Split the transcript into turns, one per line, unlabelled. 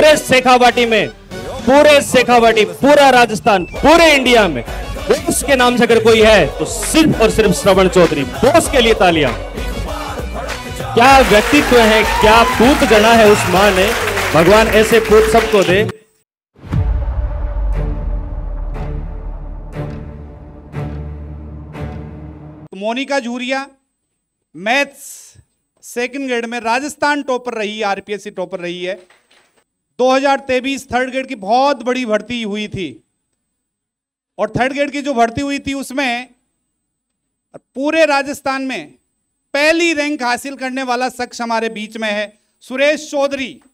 पूरे शेखावाटी, पूरा राजस्थान, पूरे इंडिया में बोस के नाम से अगर कोई है तो सिर्फ और सिर्फ श्रवण चौधरी। बोस के लिए तालियां। क्या व्यक्तित्व है, क्या पूत गढ़ा है उस मां ने। भगवान ऐसे पूत सबको दे।
Monika Juria maths second grade में राजस्थान टॉपर रही, आरपीएससी टॉपर रही है। 2023 थर्ड ग्रेड की बहुत बड़ी भर्ती हुई थी और थर्ड ग्रेड की जो भर्ती हुई थी उसमें पूरे राजस्थान में पहली रैंक हासिल करने वाला शख्स हमारे बीच में है, सुरेश चौधरी।